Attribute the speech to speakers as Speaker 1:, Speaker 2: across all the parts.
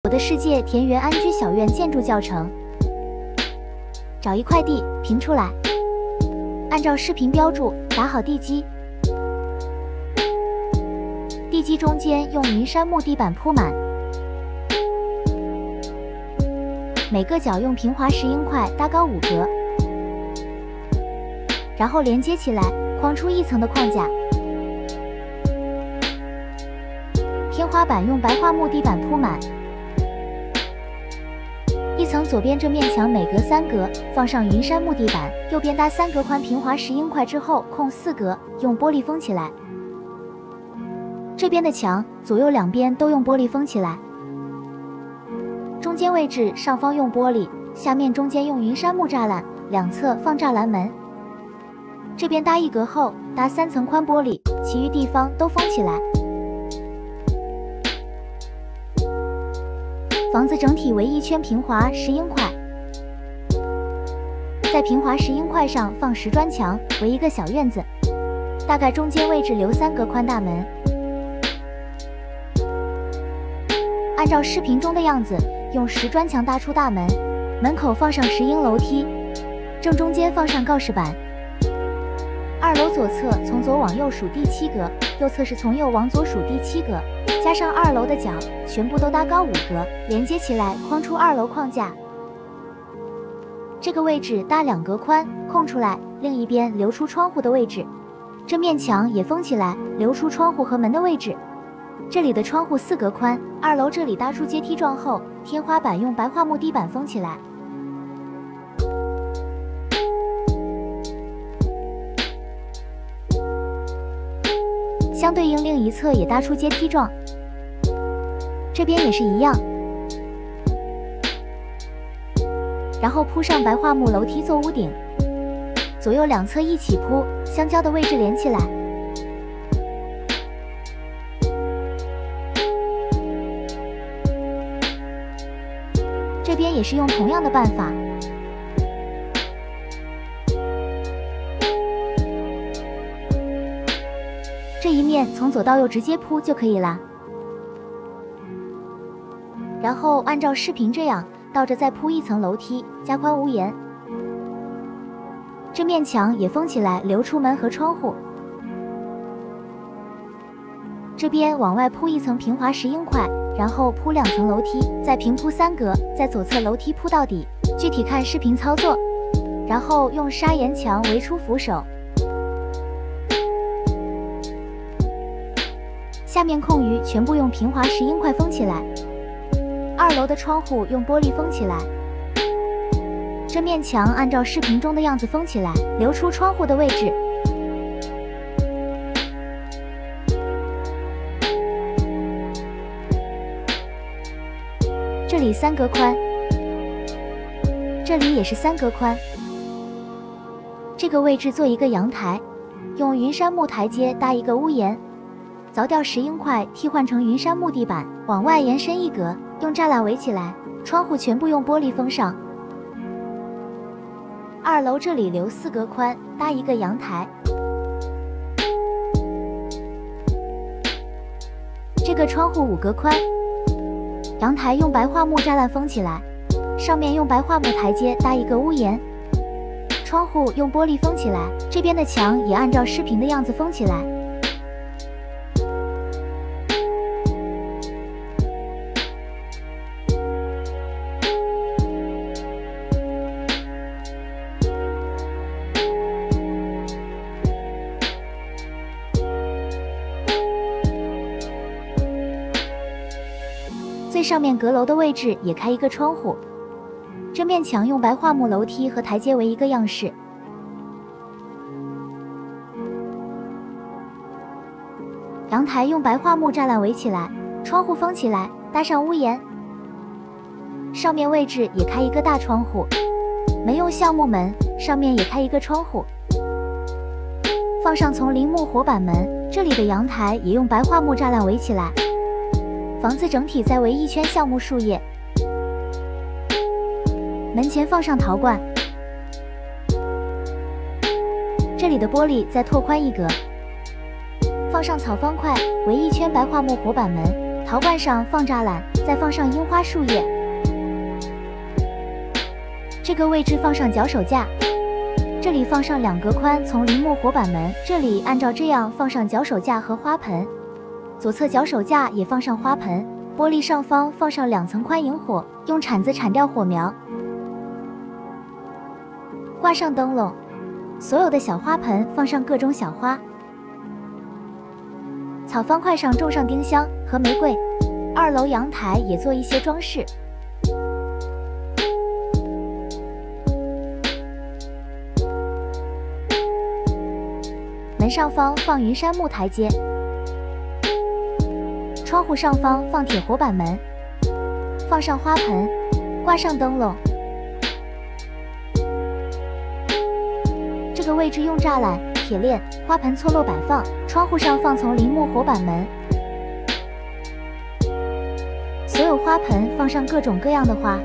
Speaker 1: 我的世界田园安居小院建筑教程。找一块地，平出来，按照视频标注打好地基。地基中间用云杉木地板铺满，每个角用平滑石英块搭高5格，然后连接起来，框出一层的框架。天花板用白桦木地板铺满，一层左边这面墙每隔3格放上云杉木地板，右边搭3格宽平滑石英块之后空4格，用玻璃封起来。这边的墙左右两边都用玻璃封起来，中间位置上方用玻璃，下面中间用云杉木栅栏，两侧放栅栏门。这边搭1格后搭3层宽玻璃，其余地方都封起来。房子整体为一圈平滑石英块，在平滑石英块上放石砖墙，为一个小院子，大概中间位置留3格宽大门。按照视频中的样子，用石砖墙搭出大门，门口放上石英楼梯，正中间放上告示板。2楼左侧从左往右数第7格，右侧是从右往左数第7格，加上2楼的角，全部都搭高5格，连接起来框出2楼框架。这个位置搭2格宽，空出来，另一边留出窗户的位置。这面墙也封起来，留出窗户和门的位置。这里的窗户4格宽，2楼这里搭出阶梯状后，天花板用白桦木地板封起来。相对应另一侧也搭出阶梯状，这边也是一样，然后铺上白桦木楼梯做屋顶，左右两侧一起铺，相交的位置连起来。这边也是用同样的办法。这一面从左到右直接铺就可以了，然后按照视频这样倒着再铺1层楼梯，加宽屋檐。这面墙也封起来，留出门和窗户。这边往外铺1层平滑石英块，然后铺2层楼梯，再平铺3格，在左侧楼梯铺到底，具体看视频操作。然后用砂岩墙围出扶手。下面空余全部用平滑石英块封起来，2楼的窗户用玻璃封起来。这面墙按照视频中的样子封起来，留出窗户的位置。这里3格宽，这里也是3格宽。这个位置做一个阳台，用云杉木台阶搭一个屋檐。凿掉石英块替换成云杉木地板，往外延伸1格，用栅栏围起来，窗户全部用玻璃封上。2楼这里留4格宽，搭一个阳台。这个窗户5格宽，阳台用白桦木栅栏封起来，上面用白桦木台阶搭一个屋檐，窗户用玻璃封起来，这边的墙也按照视频的样子封起来。最上面阁楼的位置也开一个窗户，这面墙用白桦木楼梯和台阶为一个样式。阳台用白桦木栅栏围起来，窗户封起来，搭上屋檐。上面位置也开一个大窗户，门用橡木门，上面也开一个窗户，放上丛林木活板门。这里的阳台也用白桦木栅栏围起来。房子整体再围一圈橡木树叶，门前放上陶罐，这里的玻璃再拓宽1格，放上草方块，围一圈白桦木活板门，陶罐上放栅栏， 再放上樱花树叶。这个位置放上脚手架，这里放上2格宽丛林木活板门，这里按照这样放上脚手架和花盆。左侧脚手架也放上花盆，玻璃上方放上2层宽引火，用铲子铲掉火苗。挂上灯笼，所有的小花盆放上各种小花。草方块上种上丁香和玫瑰。2楼阳台也做一些装饰。门上方放云杉木台阶，窗户上方放铁活板门，放上花盆，挂上灯笼。这个位置用栅栏、铁链、花盆错落摆放，窗户上放丛林木活板门。所有花盆放上各种各样的花。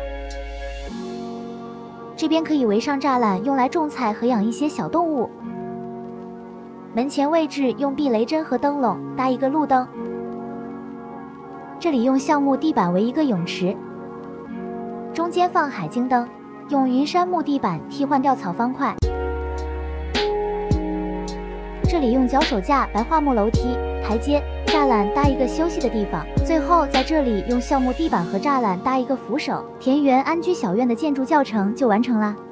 Speaker 1: 这边可以围上栅栏，用来种菜和养一些小动物。门前位置用避雷针和灯笼搭一个路灯。这里用橡木地板围一个泳池，中间放海晶灯，用云杉木地板替换掉草方块。这里用脚手架、白桦木楼梯、台阶、栅栏搭一个休息的地方，最后在这里用橡木地板和栅栏搭一个扶手。田园安居小院的建筑教程就完成啦。